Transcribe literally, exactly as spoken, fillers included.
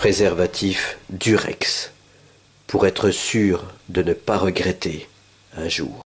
préservatif Durex, pour être sûr de ne pas regretter un jour.